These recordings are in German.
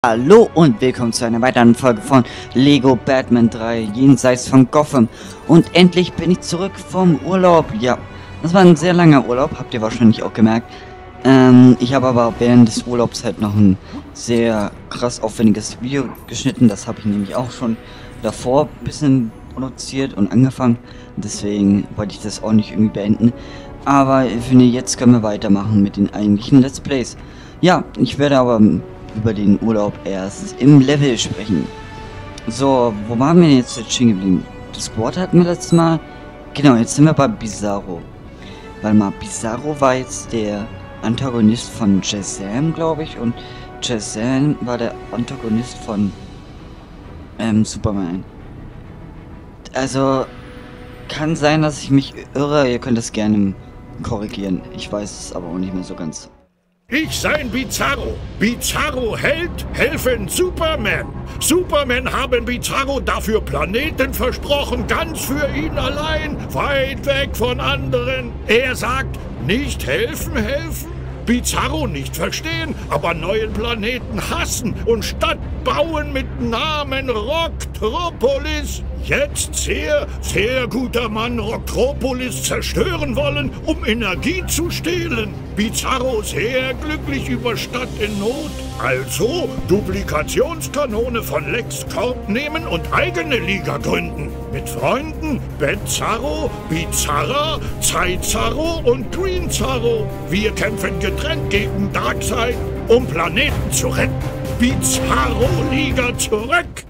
Hallo und willkommen zu einer weiteren Folge von Lego Batman 3 Jenseits von Gotham. Und endlich bin ich zurück vom Urlaub. Ja, das war ein sehr langer Urlaub, habt ihr wahrscheinlich auch gemerkt. Ich habe aber während des Urlaubs halt noch ein sehr krass aufwendiges Video geschnitten. Das habe ich nämlich auch schon davor ein bisschen produziert und angefangen. Deswegen wollte ich das auch nicht irgendwie beenden. Aber ich finde, jetzt können wir weitermachen mit den eigentlichen Let's Plays. Ja, ich werde aber über den Urlaub erst im Level sprechen. So, wo waren wir denn jetzt stehen geblieben? Das Squad hatten wir letztes Mal. Genau, jetzt sind wir bei Bizarro. Weil mal, Bizarro war jetzt der Antagonist von Shazam, glaube ich. Und Shazam war der Antagonist von Superman. Also, kann sein, dass ich mich irre. Ihr könnt das gerne korrigieren. Ich weiß es aber auch nicht mehr so ganz. Ich sein Bizarro. Bizarro hält, helfen Superman. Superman haben Bizarro dafür Planeten versprochen, ganz für ihn allein, weit weg von anderen. Er sagt, nicht helfen, Bizarro nicht verstehen, aber neuen Planeten hassen und Stadt bauen mit Namen Rocktropolis. Jetzt sehr, sehr guter Mann Rocktropolis zerstören wollen, um Energie zu stehlen. Bizarro sehr glücklich über Stadt in Not. Also Duplikationskanone von Lex Corp nehmen und eigene Liga gründen. Mit Freunden Betzarro, Bizarra, Zeitzarro und Greenzarro. Wir kämpfen getrennt gegen Darkseid, um Planeten zu retten. Bizarro Liga zurück!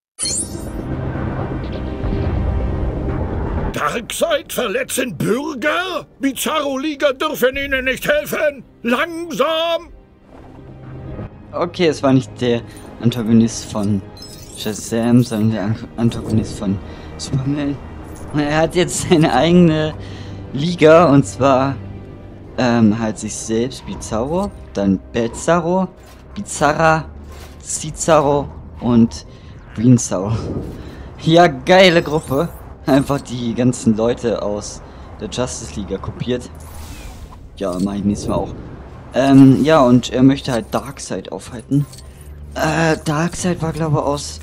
Darkseid verletzen Bürger? Bizarro Liga dürfen ihnen nicht helfen! Langsam! Okay, es war nicht der Antagonist von Shazam, sondern der Antagonist von Superman. Er hat jetzt seine eigene Liga, und zwar halt sich selbst, Bizarro, dann Betzarro, Bizarra, Cizarro und Greenzarro. Ja, geile Gruppe. Einfach die ganzen Leute aus der Justice League kopiert. Ja, mach ich nächstes Mal auch. Ja, und er möchte halt Darkseid aufhalten. Darkseid war, glaube ich, aus...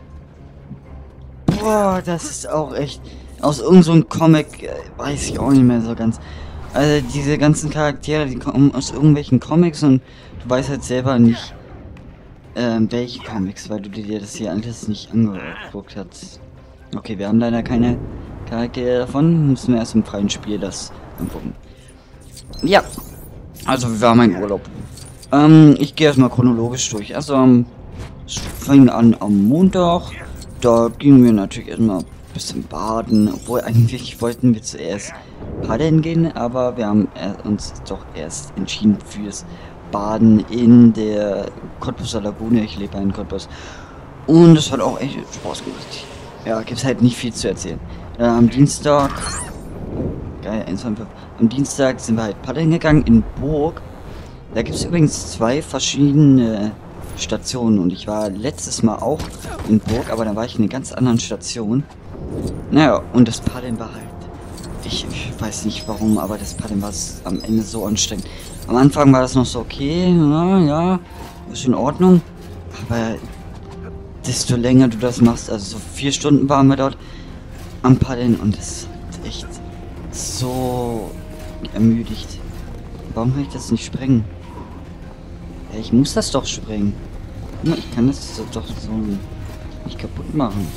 Boah, das ist auch echt... Aus irgend so einem Comic, weiß ich auch nicht mehr so ganz. Also diese ganzen Charaktere, die kommen aus irgendwelchen Comics und du weißt halt selber nicht, welche Comics, weil du dir das hier alles nicht angeguckt hast. Okay, wir haben leider keine Charaktere davon. Müssen wir erst im freien Spiel das angucken. Ja, also wie war mein Urlaub? Ich gehe erstmal chronologisch durch. Also fing an am Montag. Da gingen wir natürlich erstmal ein bisschen baden. Obwohl eigentlich wollten wir zuerst paddeln gehen, aber wir haben uns doch erst entschieden fürs Baden in der Cottbuser Lagune. Ich lebe in Cottbus. Und es hat auch echt Spaß gemacht. Ja, gibt's halt nicht viel zu erzählen. Am Dienstag... Geil, 1, 2, 5. Am Dienstag sind wir halt paddeln gegangen in Burg. Da gibt es übrigens 2 verschiedene Stationen. Und ich war letztes Mal auch in Burg, aber da war ich in einer ganz anderen Station. Naja, und das Paddeln war halt... Ich weiß nicht warum, aber das Paddeln war am Ende so anstrengend. Am Anfang war das noch so okay, ja, ist in Ordnung. Aber... desto länger du das machst, also so 4 Stunden waren wir dort am Paddeln und das ist echt so ermüdigt. Warum kann ich das nicht sprengen? Ja, ich muss das doch sprengen. Ich kann das doch so nicht kaputt machen.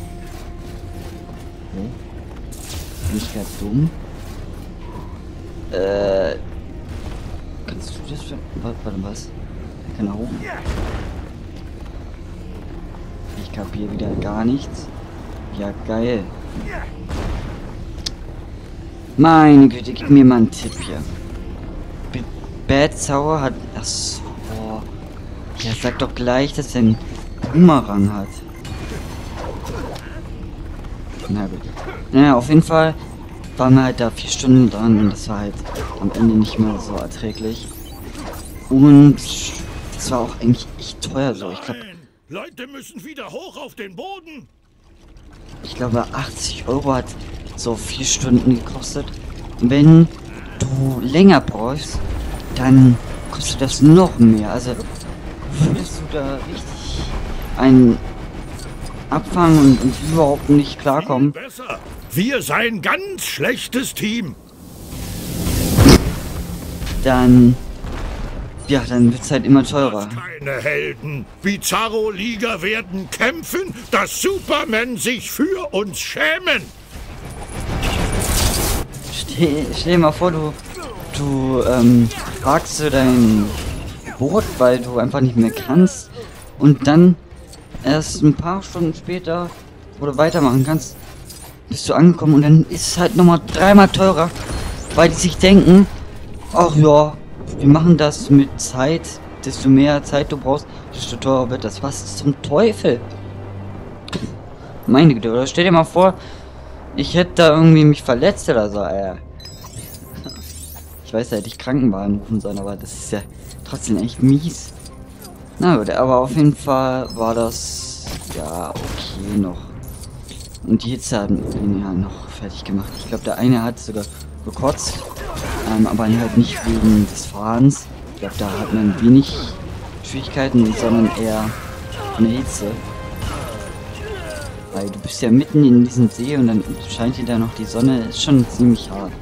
Okay. Bin ich gerade dumm? Kannst du das für... Warte, was? Kann er hoch? Ich kapiere wieder gar nichts. Ja, geil. Meine Güte, gib mir mal einen Tipp hier. Betzarro hat... Achso. Ja, sag doch gleich, dass er einen Boomerang hat. Na gut. Naja, auf jeden Fall waren wir halt da 4 Stunden dran und das war halt am Ende nicht mehr so erträglich. Und das war auch eigentlich echt teuer so. Ich glaube... Leute müssen wieder hoch auf den Boden. Ich glaube 80 Euro hat so 4 Stunden gekostet. Wenn du länger brauchst, dann kostet das noch mehr. Also würdest du da richtig einen abfangen und überhaupt nicht klarkommen. Besser. Wir seien ganz schlechtes Team. Dann wird's halt immer teurer. Keine Helden. Bizarro-Liga werden kämpfen, dass Superman sich für uns schämen. Stell dir mal vor, du parkst so dein Boot, weil du einfach nicht mehr kannst und dann erst ein paar Stunden später, wo du weitermachen kannst, bist du angekommen und dann ist es halt nochmal 3-mal teurer, weil die sich denken, ach ja, wir machen das mit Zeit, desto mehr Zeit du brauchst, desto teurer wird das. Was zum Teufel? Meine Güte, oder stell dir mal vor, ich hätte da irgendwie mich verletzt oder so, Ich weiß, da hätte ich Krankenwagen rufen sollen, aber das ist ja trotzdem echt mies. Na gut, aber auf jeden Fall war das, ja, okay noch. Und die Hitze hat ihn ja noch fertig gemacht. Ich glaube, der eine hat sogar gekotzt, aber halt nicht wegen des Fahrens. Ich glaube, da hat man wenig Schwierigkeiten, sondern eher von der Hitze. Weil du bist ja mitten in diesem See und dann scheint dir da noch die Sonne, ist schon ziemlich hart.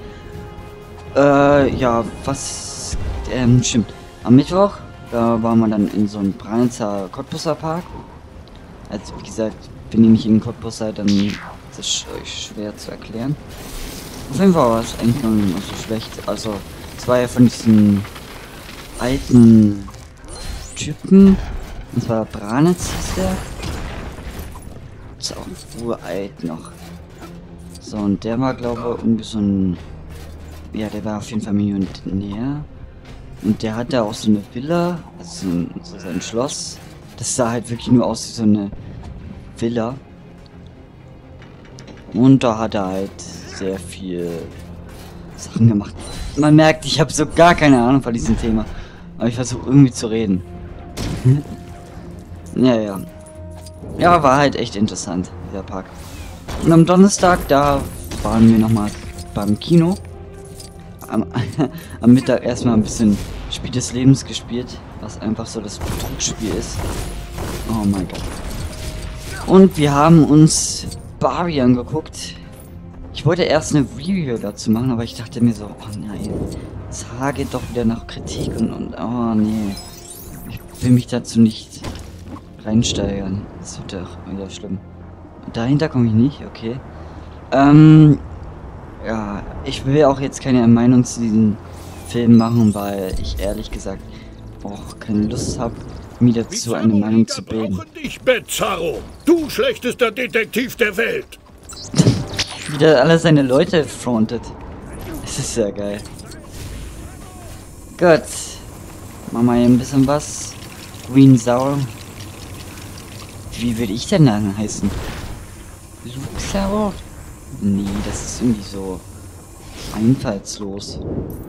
Ja, was, stimmt. Am Mittwoch, da waren wir dann in so einem Branitzer Cottbusser Park. Also, wie gesagt, wenn ihr nicht in Cottbus seid, dann ist es euch schwer zu erklären. Auf jeden Fall war es eigentlich noch nicht so schlecht. Also, es war ja von diesen alten Typen. Und zwar Branitz hieß der. Ist auch uralt noch. So, und der war, glaube ich, irgendwie so ein... Ja, der war auf jeden Fall Millionär. Und der hatte auch so eine Villa, also so sein Schloss. Das sah halt wirklich nur aus wie so eine Villa. Und da hat er halt sehr viel Sachen gemacht. Man merkt, ich habe so gar keine Ahnung von diesem Thema. Aber ich versuche irgendwie zu reden. Ja. Ja, war halt echt interessant, dieser Park. Und am Donnerstag, da waren wir nochmal beim Kino. Am Mittag erstmal ein bisschen Spiel des Lebens gespielt, was einfach so das Betrugsspiel ist. Oh mein Gott. Und wir haben uns Barbie angeguckt. Ich wollte erst eine Review dazu machen, aber ich dachte mir so, oh nein, das geht doch wieder nach Kritik und oh nee. Ich will mich dazu nicht reinsteigern. Das wird doch wieder schlimm. Dahinter komme ich nicht, okay. Ja, ich will auch jetzt keine Meinung zu diesem Film machen, weil ich ehrlich gesagt auch keine Lust habe, mir dazu eine Meinung zu bilden. Dich, Bizarro, du schlechtester Detektiv der Welt. Wie der alle seine Leute frontet. Das ist ja geil. Gut. Machen wir hier ein bisschen was. Green Sour. Wie würde ich denn dann heißen? Luke Sour? Nee, das ist irgendwie so einfallslos.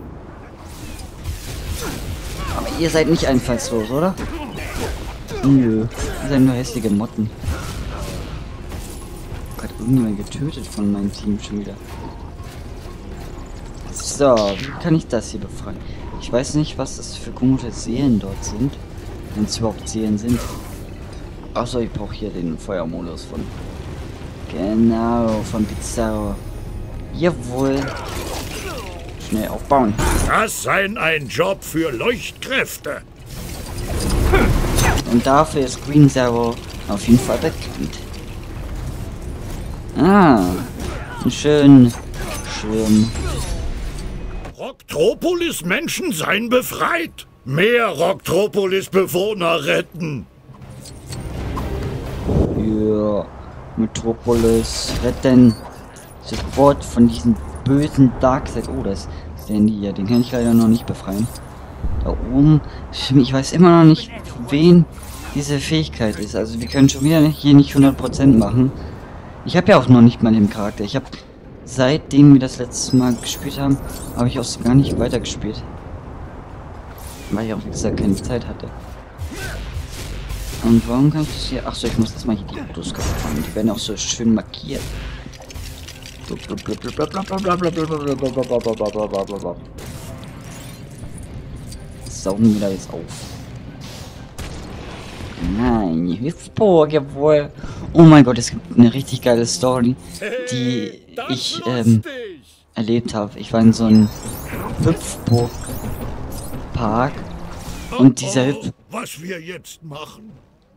Aber ihr seid nicht einfallslos, oder? Nö, ihr seid nur hässliche Motten. Hat irgendjemand getötet von meinem Team schon wieder. So, wie kann ich das hier befreien? Ich weiß nicht, was das für komische Seelen dort sind. Wenn es überhaupt Seelen sind. Achso, ich brauche hier den Feuermodus von. Genau, von Bizarro. Jawohl. Schnell aufbauen. Das sei ein Job für Leuchtkräfte. Und dafür ist Green Zero auf jeden Fall bekannt. Ah, einen schönen Schirm. Rocktropolis Menschen seien befreit. Mehr Rocktropolis Bewohner retten. Ja, Metropolis retten. Sofort von diesem bösen Darkseid. Oh, das ist der hier. Den kann ich leider noch nicht befreien. Da oben. Ich weiß immer noch nicht, wen diese Fähigkeit ist. Also wir können schon wieder hier nicht 100% machen. Ich habe ja auch noch nicht mal den Charakter. Ich habe, seitdem wir das letzte Mal gespielt haben, habe ich auch so gar nicht weitergespielt. Weil ich auch, wie gesagt, keine Zeit hatte. Und warum kann ich das hier... Achso, ich muss erstmal hier die Autos kaputt machen. Die werden auch so schön markiert. Saugen wir da jetzt auf. Nein, die Hüpfburg, jawohl. Oh mein Gott, es gibt eine richtig geile Story, die ich erlebt habe. Ich war in so einem Hüpfburg-Park und was wir jetzt machen?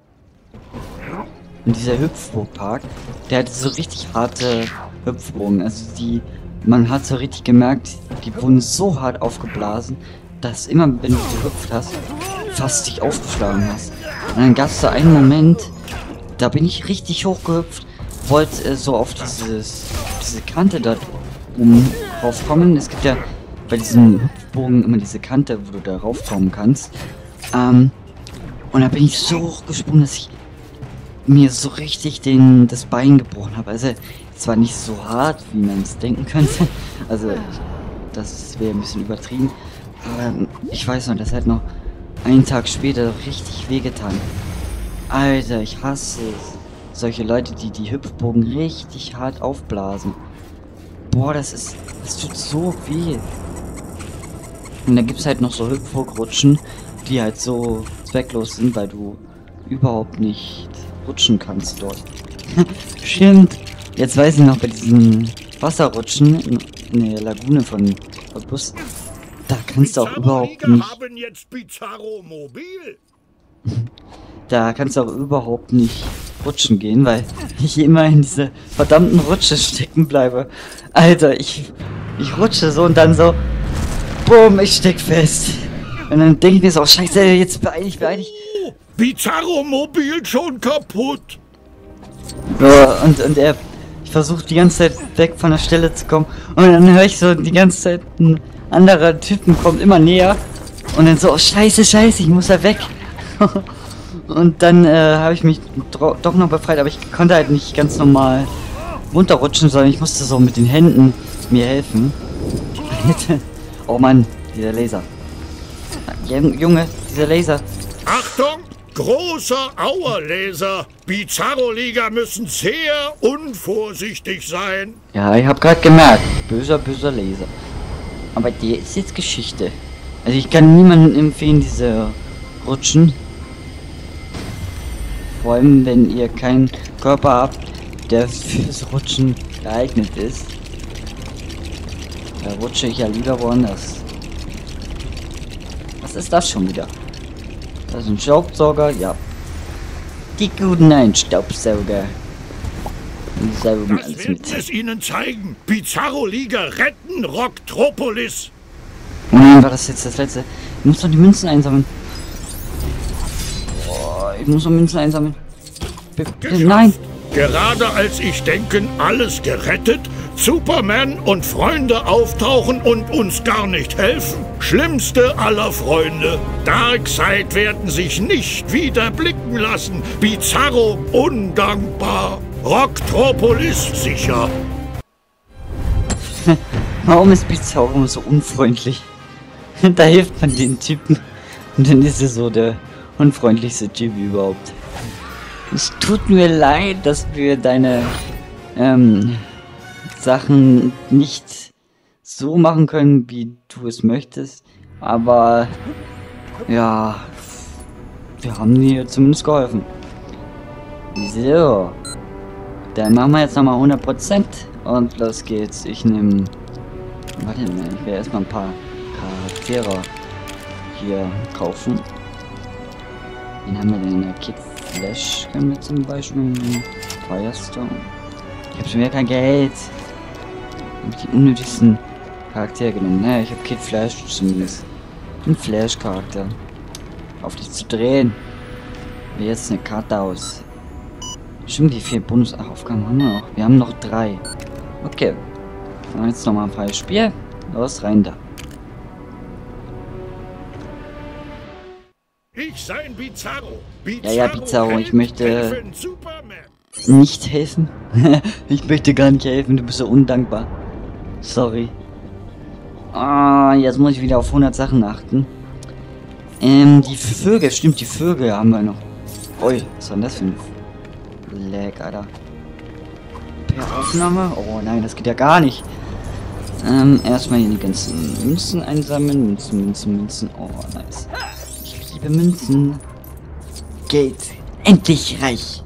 Und dieser Hüpfburg-Park, der hatte so richtig harte Hüpfburgen. Also man hat so richtig gemerkt, die wurden so hart aufgeblasen, dass immer, wenn du gehüpft hast, fast dich aufgeschlagen hast. Und dann gab es da einen Moment, da bin ich richtig hochgehüpft, wollte so auf diese Kante da oben raufkommen. Es gibt ja bei diesen Hüpfburgen immer diese Kante, wo du da raufkommen kannst. Und da bin ich so hochgesprungen, dass ich mir so richtig das Bein gebrochen habe. Also es war nicht so hart, wie man es denken könnte. Also das wäre ein bisschen übertrieben. Aber ich weiß noch, das hat noch einen Tag später richtig wehgetan. Alter, ich hasse es. Solche Leute, die die Hüpfburgen richtig hart aufblasen. Boah, das tut so weh. Und da gibt es halt noch so Hüpfburgrutschen, die halt so zwecklos sind, weil du überhaupt nicht rutschen kannst dort. Stimmt. Jetzt weiß ich noch, bei diesen Wasserrutschen in der Lagune von Bus, da kannst du auch überhaupt nicht... haben jetzt Bizarro Mobil. Da kannst du auch überhaupt nicht rutschen gehen, weil ich immer in diese verdammten Rutsche stecken bleibe. Alter, ich rutsche so und dann so, bumm, ich steck fest. Und dann denke ich mir so, scheiße, jetzt beeil dich. Bizarro Mobil schon kaputt. Ja, und ich versuche die ganze Zeit weg von der Stelle zu kommen. Und dann höre ich so die ganze Zeit, ein anderer Typen kommt immer näher. Und dann so, oh, scheiße, ich muss da weg. Und dann habe ich mich doch noch befreit, aber ich konnte halt nicht ganz normal runterrutschen, sondern ich musste so mit den Händen mir helfen. Oh Mann, dieser Laser. Junge, dieser Laser. Achtung, großer Auerlaser. Bizarro-Liga müssen sehr unvorsichtig sein. Ja, ich habe gerade gemerkt. Böser Laser. Aber der ist jetzt Geschichte. Also ich kann niemandem empfehlen, diese Rutschen. Vor allem, wenn ihr keinen Körper habt, der fürs Rutschen geeignet ist. Da rutsche ich ja lieber woanders. Was ist das schon wieder? Das ist ein Staubsauger, ja. Die guten neuen Staubsauger. Die saugen Das alles werden mit. es ihnen zeigen. Bizarro-Liga retten Rocktropolis. Oh nein, war das jetzt das letzte? Ich muss doch die Münzen einsammeln. Boah, ich muss doch Münzen einsammeln. Bitte, nein! Gerade als ich denken, alles gerettet, Superman und Freunde auftauchen und uns gar nicht helfen. Schlimmste aller Freunde. Darkseid werden sich nicht wieder blicken lassen. Bizarro undankbar. Rocktropolis sicher. Warum ist Bizarro so unfreundlich? Da hilft man den Typen. Und dann ist er so der unfreundlichste Typ überhaupt. Es tut mir leid, dass wir deine Sachen nicht so machen können, wie du es möchtest. Aber ja, wir haben dir zumindest geholfen. So, dann machen wir jetzt nochmal 100% und los geht's. Ich nehme, warte mal, ich werde erstmal ein paar Charaktere hier kaufen. Wen haben wir denn in der Kid Flash? Können wir zum Beispiel Firestone. Ich habe schon wieder kein Geld. Ich habe die unnötigsten Charaktere genommen. Naja, ich habe Kid Flash zumindest. Ein Flash-Charakter. Auf dich zu drehen. Wie jetzt eine Karte aus. Stimmt, die 4 Bonusaufgaben haben wir noch. Wir haben noch 3. Okay. Dann jetzt nochmal ein freies Spiel. Los, rein da. Ich sein Bizarro. Ja, Bizarro, ich möchte helfen Superman. nicht helfen. Ich möchte gar nicht helfen, du bist so undankbar. Sorry. Ah, jetzt muss ich wieder auf 100 Sachen achten. Die Vögel, stimmt, die Vögel haben wir noch. Ui, was war denn das für ein Lag, Alter? Per Aufnahme? Oh nein, das geht ja gar nicht. Erstmal hier die ganzen Münzen einsammeln. Münzen. Oh, nice. Ich liebe Münzen. Geld. endlich reich.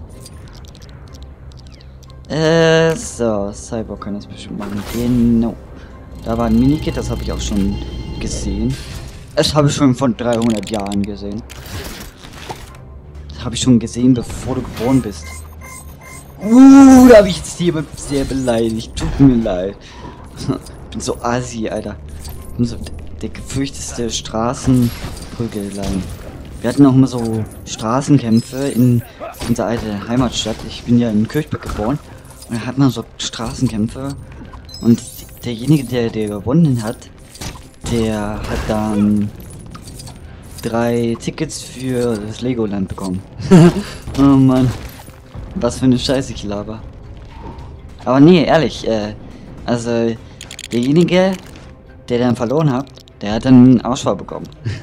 So, Cyborg kann das bestimmt machen. Genau. Da war ein Minikit, das habe ich auch schon gesehen. Das habe ich schon von 300 Jahren gesehen. Das habe ich schon gesehen, bevor du geboren bist. Da habe ich jetzt jemand sehr beleidigt. Tut mir leid. Ich bin so assi, Alter. Ich bin so der gefürchteste Straßenprügelein. Wir hatten auch immer so Straßenkämpfe in unserer alten Heimatstadt. Ich bin ja in Kirchberg geboren. Und da hat man so Straßenkämpfe. Und derjenige, der gewonnen hat, der hat dann 3 Tickets für das Legoland bekommen. Oh Mann. Was für eine Scheiße ich laber. Aber nee, ehrlich, also derjenige, der dann verloren hat, der hat dann einen Ausfall bekommen.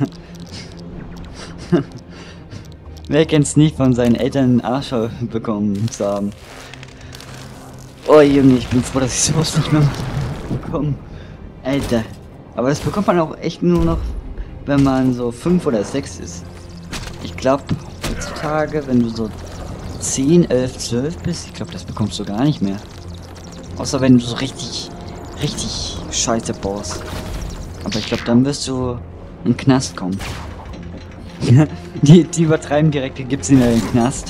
Wer kennt's nicht, von seinen Eltern einen Ausfall bekommen zu haben? Oh Junge, ich bin froh, dass ich sowas nicht mehr bekomme. Alter. Aber das bekommt man auch echt nur noch, wenn man so 5 oder 6 ist. Ich glaube, heutzutage, wenn du so 10, 11, 12 bist, ich glaube, das bekommst du gar nicht mehr. Außer wenn du so richtig Scheiße baust. Aber ich glaube, dann wirst du in den Knast kommen. die übertreiben direkt, die gibt's in den Knast.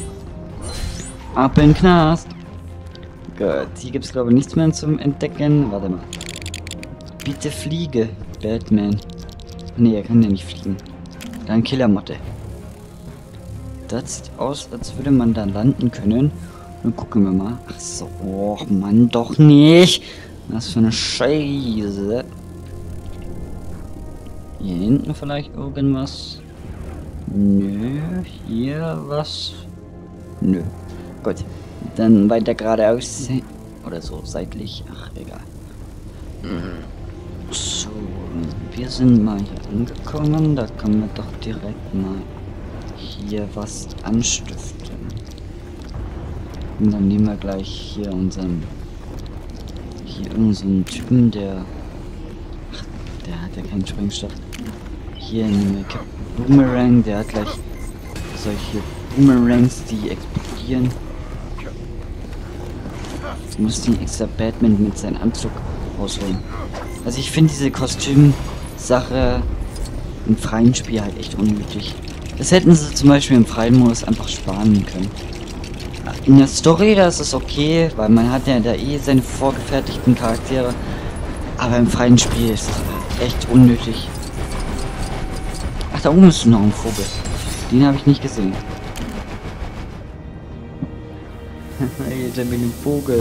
Ab in den Knast. Gut, hier gibt's glaube ich nichts mehr zum Entdecken. Warte mal. Bitte fliege, Batman. Nee, er kann ja nicht fliegen. Dann Killermotte. Das sieht aus, als würde man da landen können. Und gucken wir mal. Ach so, oh Mann, doch nicht. Was für eine Scheiße. Hier hinten vielleicht irgendwas? Nö, hier was? Nö. Gut. Dann weiter geradeaus. Oder so, seitlich. Ach, egal. So, wir sind mal hier angekommen. Da können wir doch direkt mal hier was anstiften. Und dann nehmen wir gleich hier unseren Typen, der hat ja keinen Sprengstoff. Hier nehmen wir Captain Boomerang, der hat gleich solche Boomerangs, die explodieren. Ich muss den extra Batman mit seinem Anzug rausholen. Also ich finde diese Kostümsache im freien Spiel halt echt unnötig. Das hätten sie zum Beispiel im freien Modus einfach sparen können. In der Story, da ist es okay, weil man hat ja da eh seine vorgefertigten Charaktere. Aber im freien Spiel ist es echt unnötig. Ach, da oben ist noch ein Vogel. Den habe ich nicht gesehen. Alter, mit dem Vogel.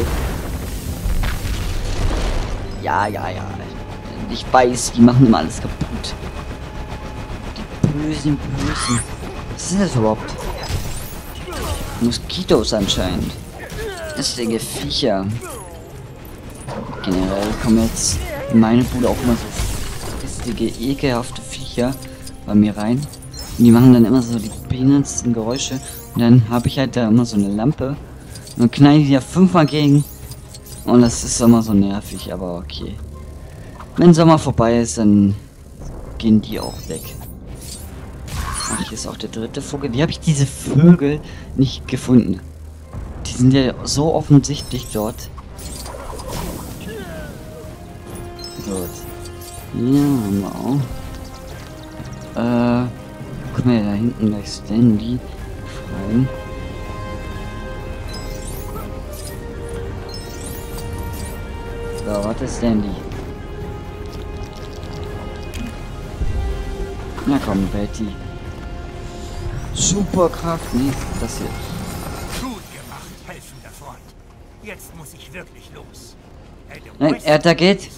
Ja. Ich weiß, die machen immer alles kaputt. Die bösen. Was sind das überhaupt? Moskitos anscheinend. Hässliche Viecher. Generell kommen jetzt in meine Bude auch immer so hässliche, ekelhafte Viecher bei mir rein. Und die machen dann immer so die behindertsten Geräusche. Und dann habe ich halt da immer so eine Lampe. Und dann knall ich die ja 5-mal gegen. Und das ist immer so nervig, aber okay. Wenn Sommer vorbei ist, dann gehen die auch weg. Ach, hier ist auch der dritte Vogel. Wie habe ich diese Vögel nicht gefunden? Die sind ja so offensichtlich dort. Gut. Hier haben wir auch. Guck mal, da hinten gleich Stanley frei. So, warte, Stanley. Na komm, Betty. Superkraft, nee, das hier. Gut gemacht, helfender Freund. Jetzt muss ich wirklich los. Nein, er da geht.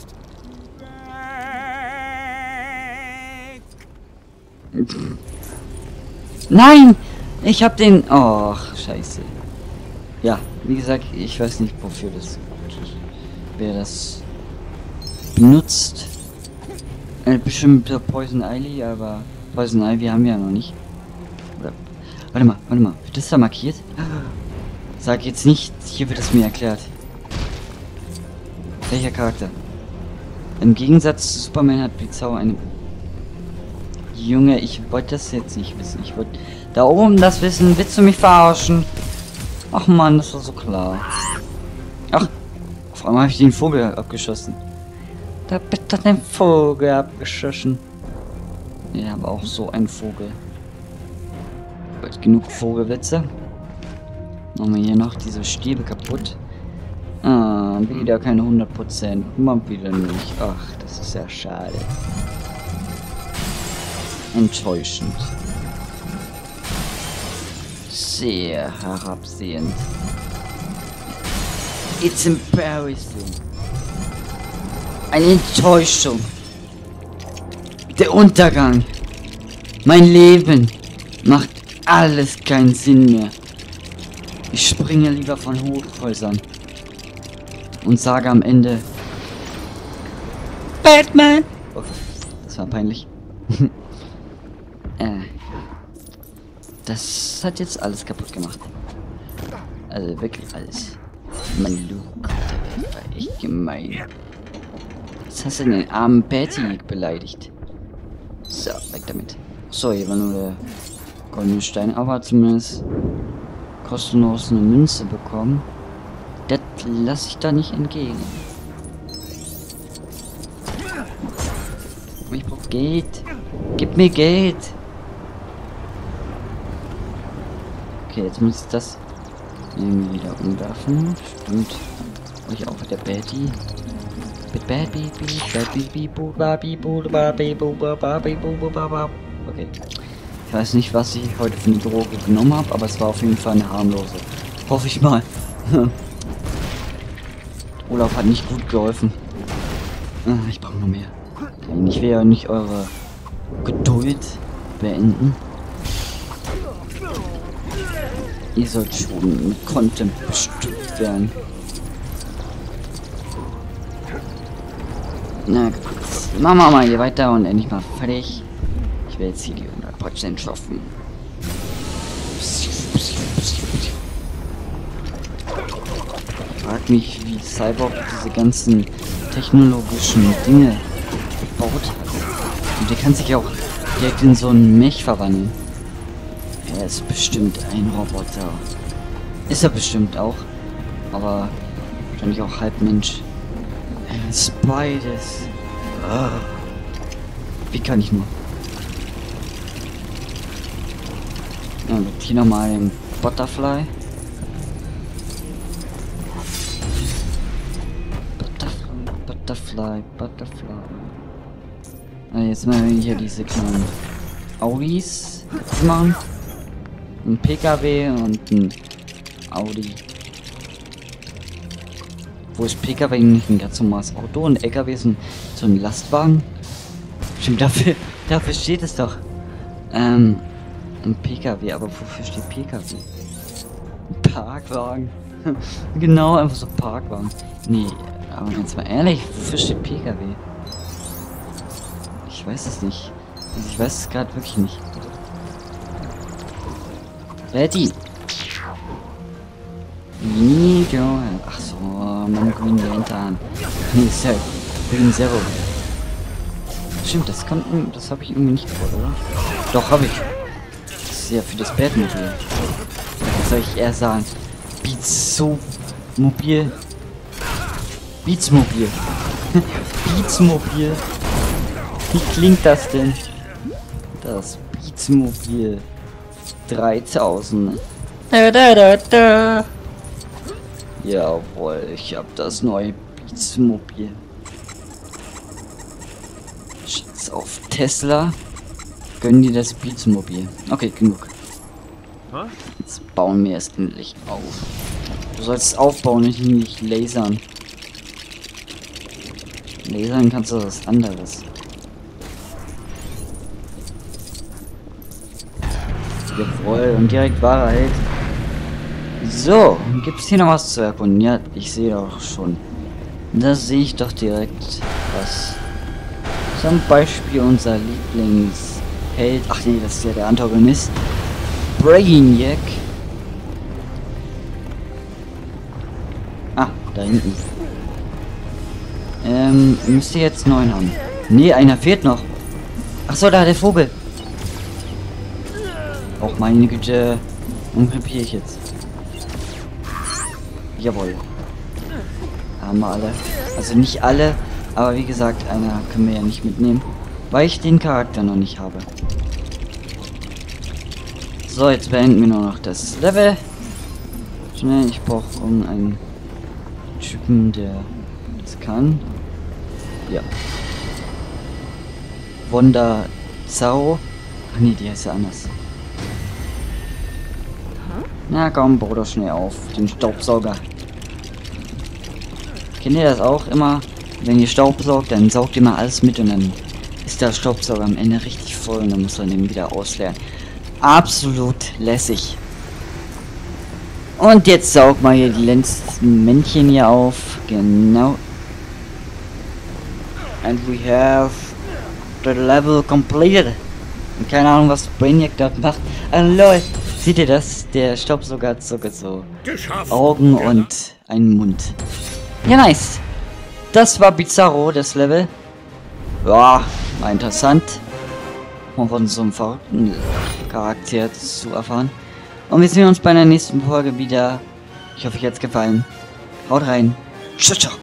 Nein! Ich hab den... Oh, scheiße. Ja, wie gesagt, ich weiß nicht, wofür das gut ist. Wer das benutzt. Bestimmt Poison Ivy, aber Poison Ivy haben wir ja noch nicht. Oder, warte mal. Wird das da markiert? Sag jetzt nicht, hier wird es mir erklärt. Welcher Charakter? Im Gegensatz zu Superman hat Blitzau eine... Junge, ich wollte das jetzt nicht wissen. Ich wollte Da oben das Wissen, willst du mich verarschen? Ach man, das war so klar. Ach, auf einmal habe ich den Vogel abgeschossen. Da bitte den Vogel abgeschossen. Ja, aber auch so ein Vogel. Bald genug Vogelwitze. Machen wir hier noch diese Stäbe kaputt. Ah, wieder keine 100%. Mal wieder nicht. Ach, das ist ja schade. Enttäuschend. Sehr herabsehend. It's embarrassing. Eine Enttäuschung. Der Untergang. Mein Leben macht alles keinen Sinn mehr. Ich springe lieber von Hochhäusern und sage am Ende Batman. Okay, das war peinlich. Das hat jetzt alles kaputt gemacht. Also wirklich alles. Mein Luke, der war echt gemein. Jetzt hast du den armen Patty beleidigt. So, weg damit. So, hier war nur der goldene Stein, aber zumindest kostenlos eine Münze bekommen. Das lasse ich da nicht entgegen. Ich brauche Geld. Gib mir Geld. Okay, jetzt muss ich das irgendwie wieder umwerfen. Stimmt. Ich auch der Betty. Okay. Ich weiß nicht, was ich heute für eine Droge genommen habe, aber es war auf jeden Fall eine harmlose. Hoffe ich mal. Olaf hat nicht gut geholfen. Ich brauche noch mehr. Ich will ja nicht eure Geduld beenden. Ihr sollt schon mit Content bestückt werden. Na gut, machen wir mal hier weiter und endlich mal fertig. Ich will jetzt hier die 100% schaffen. Ich frag mich, wie Cyborg diese ganzen technologischen Dinge gebaut hat. Und der kann sich auch direkt in so einen Mech verwandeln. Er ist bestimmt ein Roboter. Ist er bestimmt auch. Aber wahrscheinlich auch halb Mensch. Er ist beides. Wie kann ich nur? Ja, mit hier nochmal den Butterfly. Butterfly. Jetzt mal hier diese kleinen Audis machen. Ein PKW und ein Audi. Wo ist PKW nicht ein ganz normales Auto und LKW ist so ein Lastwagen? Stimmt, dafür steht es doch. Ein PKW, aber wofür steht PKW? Ein Parkwagen. Genau, einfach so Parkwagen. Nee, aber ganz mal ehrlich, wofür steht PKW? Ich weiß es nicht. Also ich weiß es gerade wirklich nicht. Betty! Ach so, mein Green Lantern. Nee, ist ja Green Zero. Stimmt, das habe ich irgendwie nicht gehört, oder? Doch, habe ich. Das ist ja für das Batmobil. Was soll ich eher sagen? Beatsmobil. Beatsmobil. Beatsmobil. Wie klingt das denn? Das Beatsmobil 3000. Jawohl, ich hab das neue Beatsmobil. Schatz auf Tesla. Gönnen die das Beatsmobil. Okay, genug. Jetzt bauen wir es endlich auf. Du sollst aufbauen, nicht lasern. Lasern kannst du was anderes. Jawohl, und direkt Wahrheit. So, gibt es hier noch was zu erkunden? Ja, ich sehe doch schon. Da sehe ich doch direkt was. Zum Beispiel unser Lieblingsheld. Ach nee, das ist ja der Antagonist. Brainiac. Ah, da hinten. Müsste jetzt 9 haben. Nee, einer fehlt noch. Ach so, da der Vogel. Auch meine Güte. Und krepiere ich jetzt. Jawohl. Haben wir alle. Also nicht alle, aber wie gesagt, einer können wir ja nicht mitnehmen, weil ich den Charakter noch nicht habe. So, jetzt beenden wir nur noch das Level. Schnell, ich brauche irgendeinen Typen, der das kann. Ja. Wanda Zao. Ach nee, die heißt ja anders. Na komm, bau doch schnell auf. Den Staubsauger. Kennt ihr das auch immer? Wenn ihr Staub saugt, dann saugt ihr mal alles mit und dann ist der Staubsauger am Ende richtig voll und dann muss man den wieder ausleeren. Absolut lässig. Und jetzt saugt mal hier die letzten Männchen hier auf. Genau. And we have the level completed. Und keine Ahnung, was Brainiac dort macht. Lol. Seht ihr das? Der Staubsauger hat sogar so Geschafft. Augen und einen Mund. Ja, nice. Das war Bizarro, das Level. Ja, war interessant. Von so einem verrückten Charakter zu erfahren. Und wir sehen uns bei der nächsten Folge wieder. Ich hoffe, euch hat's gefallen. Haut rein. Ciao, ciao.